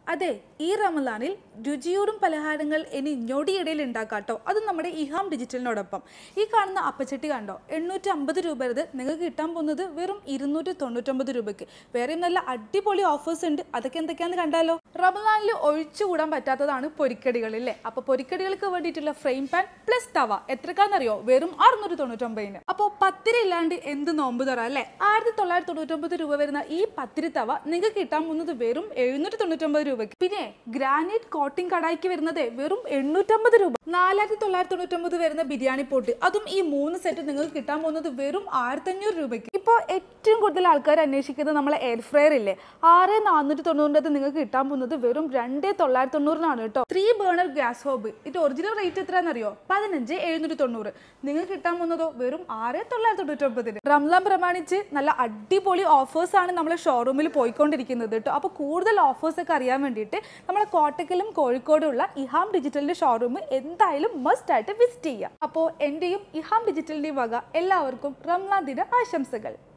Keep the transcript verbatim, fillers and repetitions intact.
അതെ, ഈ റമദാനിൽ രുചിയൂറും പലഹാരങ്ങൾ ഇനി ഞൊടിയിടയിൽ ഉണ്ടാക്കാട്ടോ. അതും നമ്മുടെ ഇഹാം ഡിജിറ്റലിനോടൊപ്പം. ഈ കാണുന്ന അപ്പച്ചട്ടി കണ്ടോ, എണ്ണൂറ്റി അമ്പത് രൂപ ഇത് നിങ്ങൾക്ക് കിട്ടാൻ പോകുന്നത് വെറും ഇരുന്നൂറ്റി തൊണ്ണൂറ്റൊമ്പത് രൂപയ്ക്ക്. വേറെയും നല്ല അടിപൊളി ഓഫേഴ്സ് ഉണ്ട്. അതൊക്കെ എന്തൊക്കെയാണെന്ന് കണ്ടാലോ. റമദാനിൽ ഒഴിച്ചുകൂടാൻ പറ്റാത്തതാണ് പൊരിക്കടികൾ ഇല്ലേ. അപ്പോൾ പൊരിക്കടികൾക്ക് വേണ്ടിയിട്ടുള്ള ഫ്രെയിം പാൻ പ്ലസ് തവ എത്രക്കാണെന്നറിയോ? വെറും അറുന്നൂറ്റി തൊണ്ണൂറ്റൊമ്പതിന്. അപ്പോൾ പത്തിരി ഇല്ലാണ്ട് എന്ത് നോമ്പ് തുറ അല്ലേ. ആയിരത്തി തൊള്ളായിരത്തി തൊണ്ണൂറ്റൊമ്പത് രൂപ വരുന്ന ഈ പത്തിരി തവ നിങ്ങൾക്ക് കിട്ടാൻ പോകുന്നത് വെറും എഴുന്നൂറ്റി തൊണ്ണൂറ്റൊമ്പത് രൂപ. പിന്നെ ഗ്രാനൈറ്റ് കോട്ടിംഗ് കടായിക്ക് വരുന്നത് വെറും എണ്ണൂറ്റമ്പത് രൂപ. നാലായിരത്തി തൊള്ളായിരത്തി തൊണ്ണൂറ്റൊമ്പത് വരുന്ന ബിരിയാണി പോട്ട്, അതും ഈ മൂന്ന് സെറ്റ് നിങ്ങൾക്ക് കിട്ടാൻ പോകുന്നത് വെറും ആയിരത്തി അഞ്ഞൂറ് രൂപയ്ക്ക്. ഇപ്പോൾ ഏറ്റവും കൂടുതൽ ആൾക്കാർ അന്വേഷിക്കുന്നത് നമ്മളെ എയർ ഫ്രയർ ഇല്ലേ, ആറ് നാനൂറ്റി തൊണ്ണൂറിൻ്റെ നിങ്ങൾക്ക് കിട്ടാൻ പോകുന്നത് വെറും രണ്ട് തൊള്ളായിരത്തി തൊണ്ണൂറിനാണ് കേട്ടോ. ത്രീ ബേണർ ഗ്യാസ് ഹോബ്, ഇത് ഒറിജിനൽ റേറ്റ് എത്രയാണെന്നറിയോ? പതിനഞ്ച് എഴുന്നൂറ്റി തൊണ്ണൂറ്. നിങ്ങൾക്ക് കിട്ടാൻ പോകുന്നതോ വെറും ആറ് തൊള്ളായിരത്തി തൊണ്ണൂറ്റൊമ്പതിന്. റംസാൻ പ്രമാണിച്ച് നല്ല അടിപൊളി ഓഫേഴ്സ് ആണ് നമ്മളെ ഷോറൂമിൽ പോയിക്കൊണ്ടിരിക്കുന്നത് കേട്ടോ. അപ്പോൾ കൂടുതൽ ഓഫേഴ്സ് ഒക്കെ അറിയാൻ വേണ്ടിയിട്ട് നമ്മളെ കോട്ടക്കലും കോഴിക്കോടുള്ള ഇഹാം ഡിജിറ്റലിന്റെ ഷോറൂം എന്തായാലും മസ്റ്റ് ആയിട്ട് വിസിറ്റ് ചെയ്യാം. അപ്പോൾ എന്റെയും ഇഹാം ഡിജിറ്റലിന്റെയും വക എല്ലാവർക്കും റംസാൻ ദിന ആശംസകൾ.